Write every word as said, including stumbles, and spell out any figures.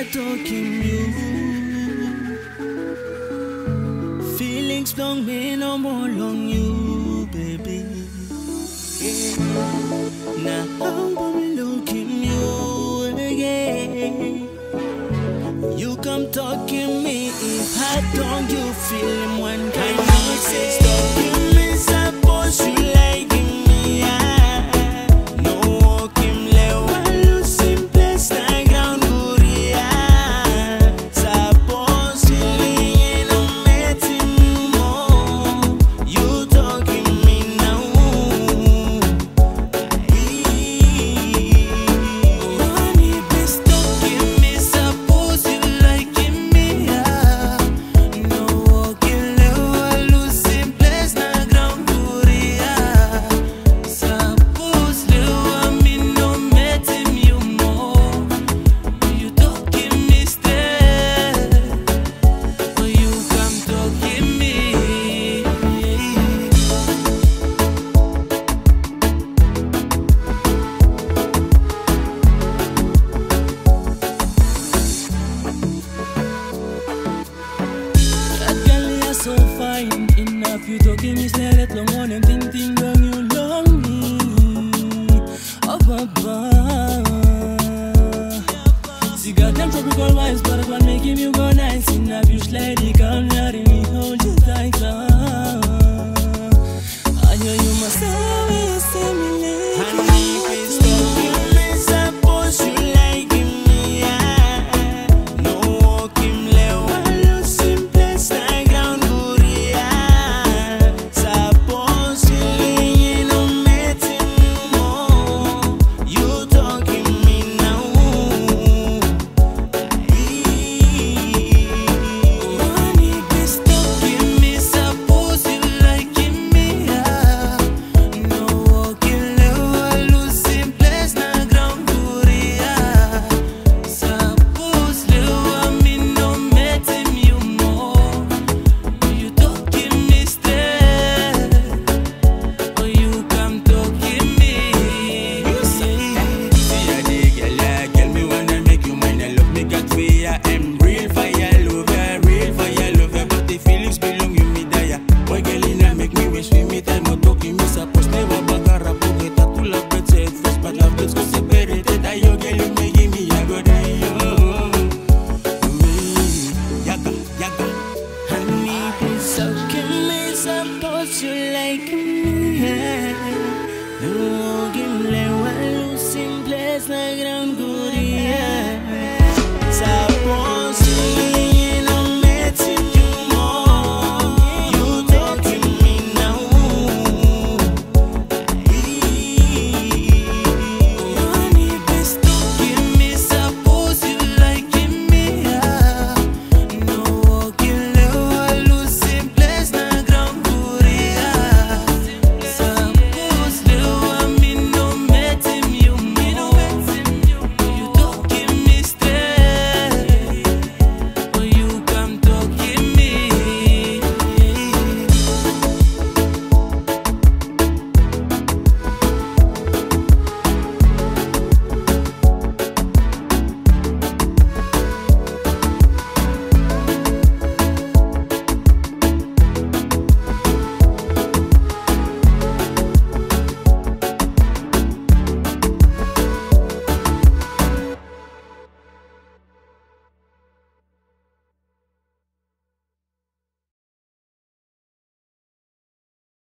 Tokim you. Feelings don't mean no more long you, baby. Yeah. Now I'm looking you again. You come talking me if I don't you feel one kind of say Tokim is supposed to like me. So fine enough, you talking me say that long on and ting ting long you long me. Oh baba, see got them tropical wines, but I want making me